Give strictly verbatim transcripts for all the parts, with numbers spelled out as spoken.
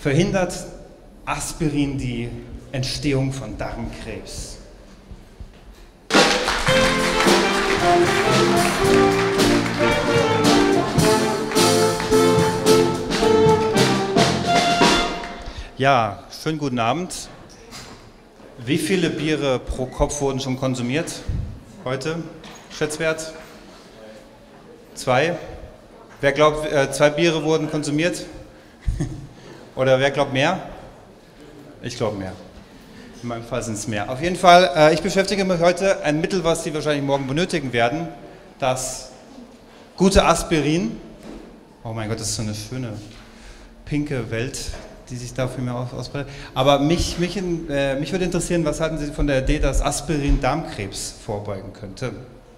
Verhindert Aspirin die Entstehung von Darmkrebs? Ja, schönen guten Abend. Wie viele Biere pro Kopf wurden schon konsumiert heute? Schätzwert? Zwei? Wer glaubt, äh, zwei Biere wurden konsumiert? Oder wer glaubt mehr? Ich glaube mehr. In meinem Fall sind es mehr. Auf jeden Fall, äh, ich beschäftige mich heute ein Mittel, was Sie wahrscheinlich morgen benötigen werden. Das gute Aspirin. Oh mein Gott, das ist so eine schöne pinke Welt, die sich da für mich ausbreitet. Aber mich, mich, äh, mich würde interessieren, was halten Sie von der Idee, dass Aspirin Darmkrebs vorbeugen könnte?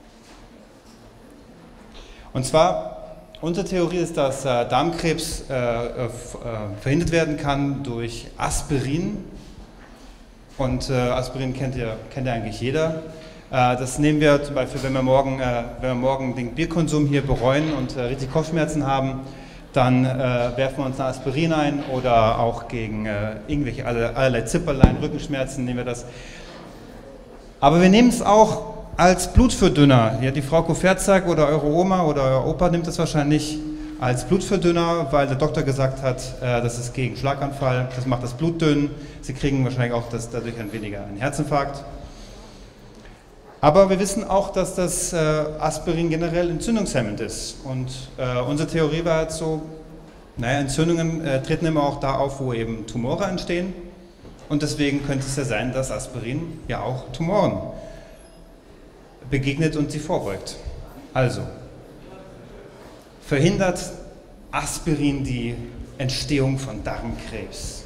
Und zwar, unsere Theorie ist, dass äh, Darmkrebs äh, äh, verhindert werden kann durch Aspirin. Und äh, Aspirin kennt ja, kennt ja eigentlich jeder. Äh, das nehmen wir zum Beispiel, wenn wir morgen, äh, wenn wir morgen den Bierkonsum hier bereuen und äh, richtig Kopfschmerzen haben, dann äh, werfen wir uns eine Aspirin ein oder auch gegen äh, irgendwelche alle, allerlei Zipperlein, Rückenschmerzen nehmen wir das. Aber wir nehmen es auch als Blutverdünner. Ja, die Frau Koferzak oder eure Oma oder euer Opa nimmt das wahrscheinlich als Blutverdünner, weil der Doktor gesagt hat, äh, das ist gegen Schlaganfall, das macht das Blut dünn. Sie kriegen wahrscheinlich auch das, dadurch ein weniger einen Herzinfarkt. Aber wir wissen auch, dass das äh, Aspirin generell entzündungshemmend ist. Und äh, unsere Theorie war halt so, naja, Entzündungen äh, treten immer auch da auf, wo eben Tumore entstehen. Und deswegen könnte es ja sein, dass Aspirin ja auch Tumoren begegnet und sie vorbeugt. Also, verhindert Aspirin die Entstehung von Darmkrebs?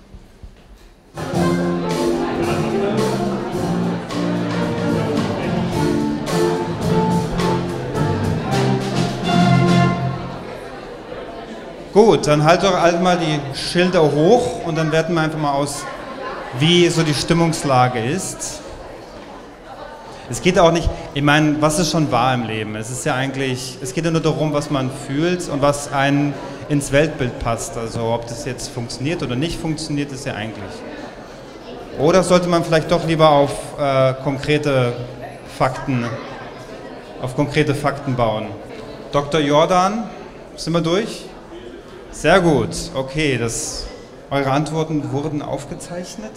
Gut, dann halt doch alle mal die Schilder hoch und dann werten wir einfach mal aus, wie so die Stimmungslage ist. Es geht auch nicht, ich meine, was ist schon wahr im Leben? Es ist ja eigentlich, es geht ja nur darum, was man fühlt und was einem ins Weltbild passt. Also ob das jetzt funktioniert oder nicht funktioniert, ist ja eigentlich. Oder sollte man vielleicht doch lieber auf äh, konkrete Fakten, auf konkrete Fakten bauen? Doktor Jordan, sind wir durch? Sehr gut, okay, das, eure Antworten wurden aufgezeichnet.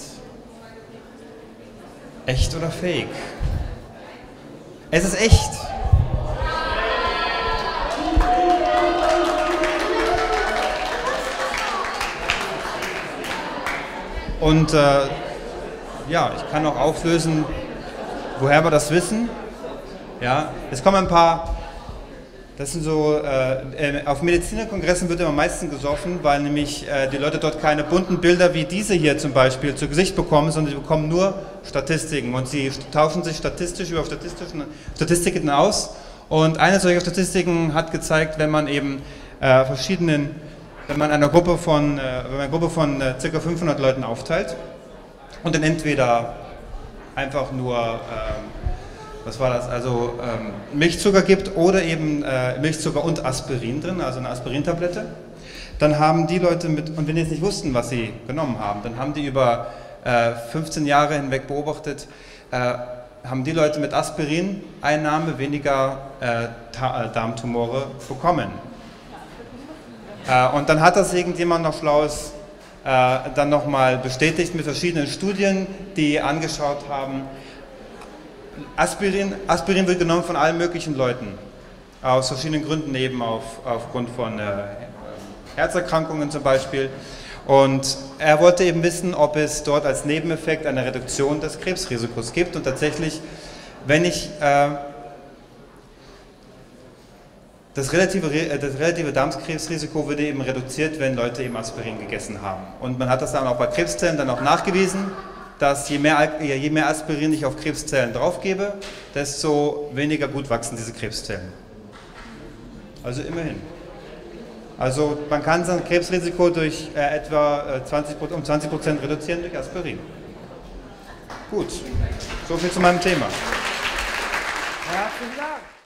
Echt oder fake? Es ist echt. Und äh, ja, ich kann auch auflösen, woher wir das wissen. Ja, es kommen ein paar. Das sind so, äh, auf Medizinerkongressen wird immer am meisten gesoffen, weil nämlich äh, die Leute dort keine bunten Bilder wie diese hier zum Beispiel zu Gesicht bekommen, sondern sie bekommen nur Statistiken und sie tauschen sich statistisch über statistischen, Statistiken aus. Und eine solcher Statistiken hat gezeigt, wenn man eben äh, verschiedenen, wenn man eine Gruppe von, äh, wenn man eine Gruppe von äh, ca. fünfhundert Leuten aufteilt und dann entweder einfach nur äh, was war das, also ähm, Milchzucker gibt oder eben äh, Milchzucker und Aspirin drin, also eine Aspirintablette, dann haben die Leute mit, und wenn die jetzt nicht wussten, was sie genommen haben, dann haben die über äh, fünfzehn Jahre hinweg beobachtet, äh, haben die Leute mit Aspirineinnahme weniger äh, Darmtumore bekommen. Äh, und dann hat das irgendjemand noch Schlaues äh, dann nochmal bestätigt mit verschiedenen Studien, die angeschaut haben, Aspirin, Aspirin wird genommen von allen möglichen Leuten, aus verschiedenen Gründen, eben auf, aufgrund von äh, Herzerkrankungen zum Beispiel. Und er wollte eben wissen, ob es dort als Nebeneffekt eine Reduktion des Krebsrisikos gibt. Und tatsächlich, wenn ich äh, das, relative, das relative Darmkrebsrisiko würde eben reduziert, wenn Leute eben Aspirin gegessen haben. Und man hat das dann auch bei Krebszellen dann auch nachgewiesen, dass je mehr, je mehr Aspirin ich auf Krebszellen draufgebe, desto weniger gut wachsen diese Krebszellen. Also immerhin. Also man kann sein Krebsrisiko durch äh, etwa äh, zwanzig, um zwanzig Prozent reduzieren durch Aspirin. Gut, so viel zu meinem Thema. Herzlichen Dank.